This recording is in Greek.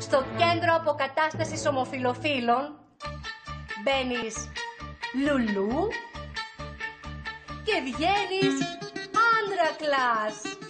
στο κέντρο αποκατάστασης ομοφυλοφίλων μπαίνεις λουλού και βγαίνεις άντρα κλάς.